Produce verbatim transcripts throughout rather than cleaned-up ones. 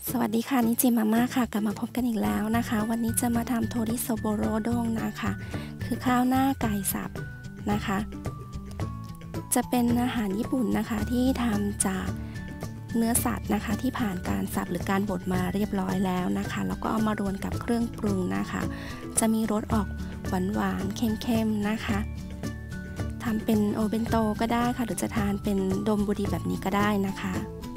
สวัสดีค่ะนิจิมาม่าค่ะกลับมาพบกันอีกแล้วนะคะวันนี้จะมาทำโทริโซโบโรด้งนะคะคือข้าวหน้าไก่สับนะคะจะเป็นอาหารญี่ปุ่นนะคะที่ทำจากเนื้อสัตว์นะคะที่ผ่านการสับหรือการบดมาเรียบร้อยแล้วนะคะแล้วก็เอามารวนกับเครื่องปรุงนะคะจะมีรสออกหวานๆเค็มๆนะคะทำเป็นโอเบนโตก็ได้ค่ะหรือจะทานเป็นโดมบุรีแบบนี้ก็ได้นะคะ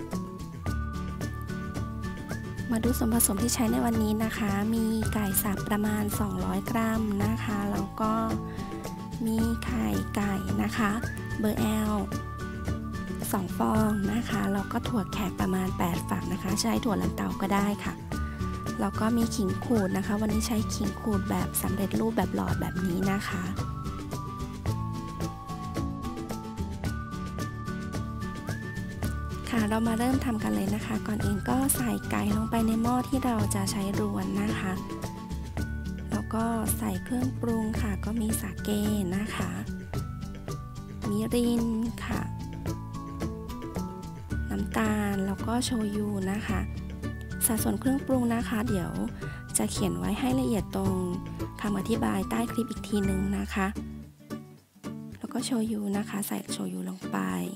มาดูส่วนผสมที่ใช้ในวันนี้นะคะมีไก่สับประมาณสองร้อยกรัมนะคะแล้วก็มีไข่ไก่นะคะเบอร์แอลสองฟองนะคะแล้วก็ถั่วแขกประมาณแปดฝักนะคะใช้ถั่วลันเตาก็ได้ค่ะแล้วก็มีขิงขูดนะคะวันนี้ใช้ขิงขูดแบบสำเร็จรูปแบบหลอดแบบนี้นะคะค่ะเรามาเริ่มทำกันเลยนะคะก่อนอื่นก็ใส่ไก่ลงไปในหม้อที่เราจะใช้รวนนะคะแล้วก็ใส่เครื่องปรุงค่ะก็มีสาเกนะคะมิรินค่ะน้ำตาลแล้วก็โชยุนะคะสัดส่วนเครื่องปรุงนะคะเดี๋ยวจะเขียนไว้ให้ละเอียดตรงคำอธิบายใต้คลิปอีกทีหนึ่งนะคะแล้วก็โชยุนะคะใส่โชยุลงไป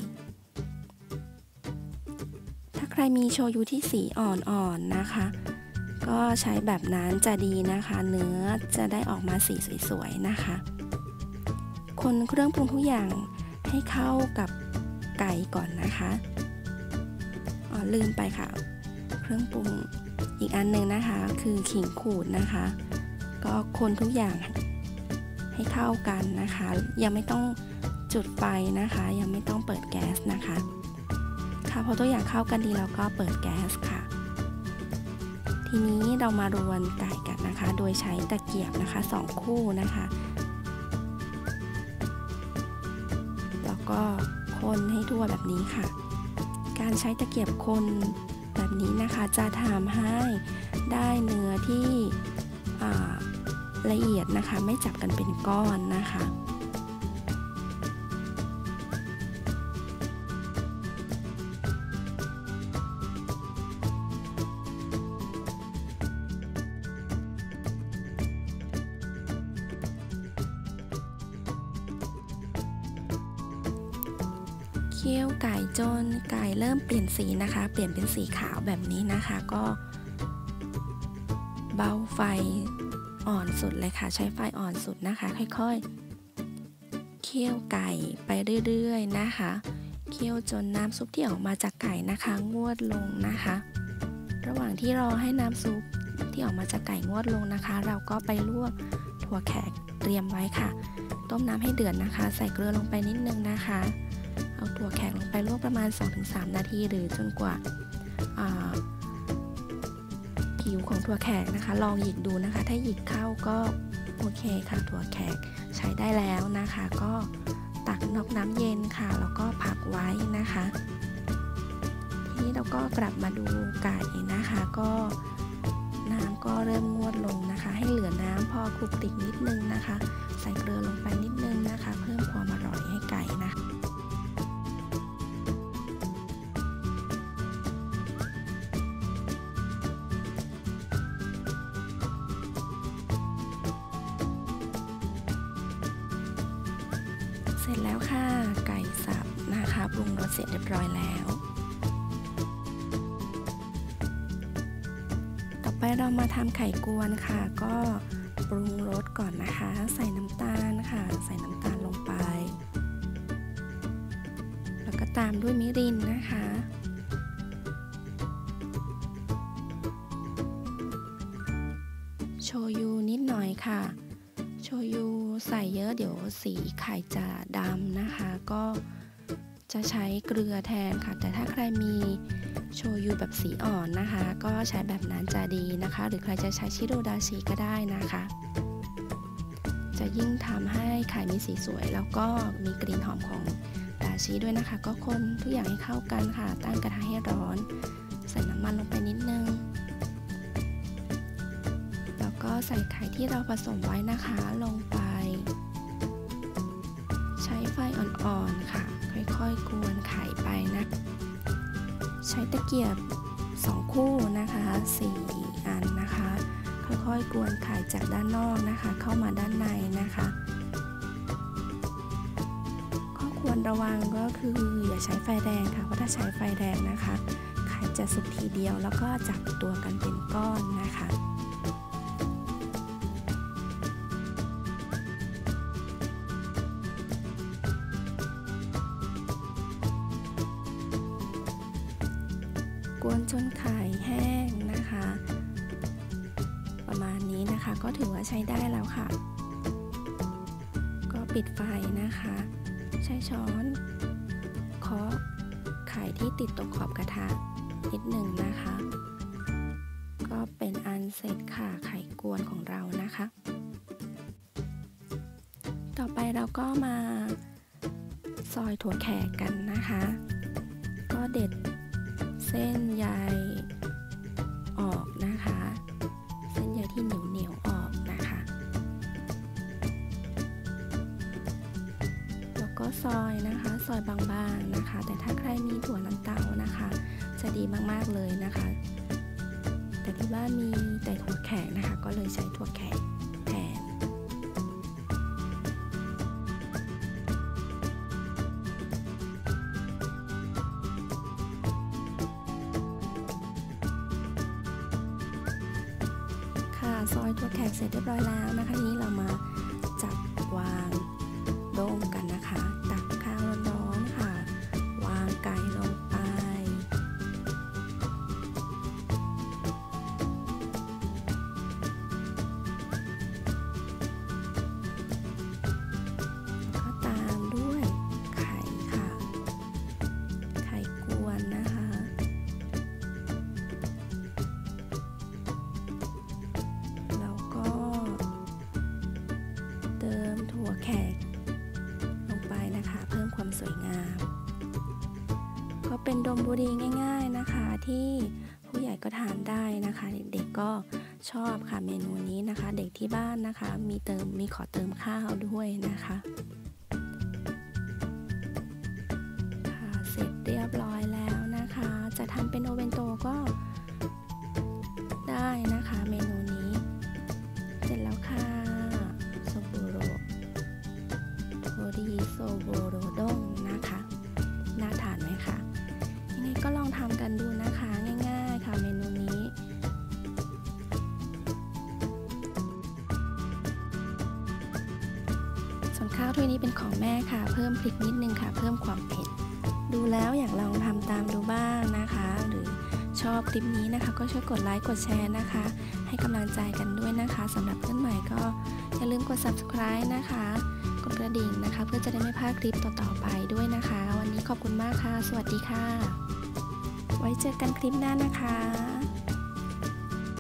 ใครมีโชยุที่สีอ่อนๆนะคะก็ใช้แบบนั้นจะดีนะคะเนื้อจะได้ออกมาสีสวยๆนะคะคนเครื่องปรุงทุกอย่างให้เข้ากับไก่ก่อนนะคะอ๋อลืมไปค่ะเครื่องปรุงอีกอันหนึ่งนะคะคือขิงขูดนะคะก็คนทุกอย่างให้เข้ากันนะคะยังไม่ต้องจุดไฟนะคะยังไม่ต้องเปิดแก๊สนะคะพอตัวอย่างเข้ากันดีแล้วก็เปิดแก๊สค่ะทีนี้เรามารวนไก่กันนะคะโดยใช้ตะเกียบนะคะสองคู่นะคะแล้วก็คนให้ทั่วแบบนี้ค่ะการใช้ตะเกียบคนแบบนี้นะคะจะทำให้ได้เนื้อที่ละเอียดนะคะไม่จับกันเป็นก้อนนะคะเคี่ยวไก่จนไก่เริ่มเปลี่ยนสีนะคะเปลี่ยนเป็นสีขาวแบบนี้นะคะก็เบาไฟอ่อนสุดเลยค่ะใช้ไฟอ่อนสุดนะคะค่อยๆเคี่ยวไก่ไปเรื่อยๆนะคะเคี่ยวจนน้ำซุปที่ออกมาจากไก่นะคะงวดลงนะคะระหว่างที่รอให้น้ำซุปที่ออกมาจากไก่งวดลงนะคะเราก็ไปลวกถั่วแขกเตรียมไว้ค่ะต้มน้ำให้เดือดนะคะใส่เกลือลงไปนิดนึงนะคะเอาถั่วแขกลงไปลวกประมาณ สองถึงสาม นาทีหรือจนกว่าผิวของถั่วแขกนะคะลองหยิกดูนะคะถ้าหยิกเข้าก็โอเคค่ะถั่วแขกใช้ได้แล้วนะคะก็ตักนอกน้ำเย็นค่ะแล้วก็พักไว้นะคะทีนี้เราก็กลับมาดูไก่นะคะก็น้ำก็เริ่มงวดลงนะคะให้เหลือน้ำพอคลุกคลิกนิดนึงนะคะใส่เกลือลงไปนิดนึงนะคะเพิ่มความอร่อยให้ไก่นะเสร็จแล้วค่ะไก่สับนะคะปรุงรสเสร็จเรียบร้อยแล้วต่อไปเรามาทำไข่กวนค่ะก็ปรุงรสก่อนนะคะใส่น้ำตาลค่ะใส่น้ำตาลลงไปแล้วก็ตามด้วยมิรินนะคะโชยุนิดหน่อยค่ะโชยุใส่เยอะเดี๋ยวสีไข่จะดำนะคะก็จะใช้เกลือแทนค่ะแต่ถ้าใครมีโชยุแบบสีอ่อนนะคะก็ใช้แบบนั้นจะดีนะคะหรือใครจะใช้ชิโรดาชิก็ได้นะคะจะยิ่งทำให้ไข่มีสีสวยแล้วก็มีกลิ่นหอมของดาชิด้วยนะคะก็คนทุกอย่างให้เข้ากันค่ะตั้งกระทะให้ร้อนใส่น้ำมันลงไปนิดนึงก็ใส่ไข่ที่เราผสมไว้นะคะลงไปใช้ไฟอ่อนๆค่ะค่อยๆกวนไข่ไปนะใช้ตะเกียบสองคู่นะคะสี่อันนะคะค่อยๆกวนไข่จากด้านนอกนะคะเข้ามาด้านในนะคะข้อควรระวังก็คืออย่าใช้ไฟแรงค่ะเพราะถ้าใช้ไฟแรงนะคะไข่จะสุกทีเดียวแล้วก็จับตัวกันเป็นก้อนนะคะกวนจนไข่แห้งนะคะประมาณนี้นะคะก็ถือว่าใช้ได้แล้วค่ะก็ปิดไฟนะคะใช้ช้อนเคาะไข่ที่ติดตรงขอบกระทะนิดหนึ่งนะคะก็เป็นอันเสร็จค่ะไข่กวนของเรานะคะต่อไปเราก็มาซอยถั่วแขกกันนะคะก็เด็ดเส้นใยออกนะคะเส้นใยที่เหนียวเหนียวออกนะคะแล้วก็ซอยนะคะซอยบางๆนะคะแต่ถ้าใครมีถั่วลันเตานะคะจะดีมากๆเลยนะคะแต่ที่บ้านมีแต่ถั่วแขกนะคะก็เลยใช้ถั่วแขกแทนซอยถั่วแขกเสร็จเรียบร้อยแล้วนะคะทีนี้เรามาจัดวางโด่งกันนะคะตักข้าวร้อนๆค่ะวางไก่ลงไปก็ตามด้วยไข่ค่ะไข่กวนนะคะเติมถั่วแขกลงไปนะคะเพิ่มความสวยงามก็เป็นดมบุรีง่ายๆนะคะที่ผู้ใหญ่ก็ทานได้นะคะเด็กๆก็ชอบค่ะเมนูนี้นะคะเด็กที่บ้านนะคะมีเติมมีขอเติมข้าวด้วยนะคะค่ะเสร็จเรียบร้อยแล้วนะคะจะทำเป็นโอเวนโตก็ได้นะคะเมนูนี้เสร็จแล้วค่ะโอริโซโบโรด้งนะคะน่าทานไหมคะยังไงก็ลองทำกันดูนะคะง่ายๆค่ะเมนูนี้ส่วนข้าวถ้วยนี้เป็นของแม่ค่ะเพิ่มพริกนิดนึงค่ะเพิ่มความเผ็ดดูแล้วอยากลองทำตามดูบ้างนะคะหรือชอบคลิปนี้นะคะก็ช่วยกดไลค์กดแชร์นะคะให้กำลังใจกันด้วยนะคะสำหรับเพื่อนใหม่ก็อย่าลืมกด ซับสไครบ์ นะคะกดกระดิ่งนะคะเพื่อจะได้ไม่พลาดคลิปต่อๆไปด้วยนะคะวันนี้ขอบคุณมากค่ะสวัสดีค่ะไว้เจอกันคลิปหน้านะคะ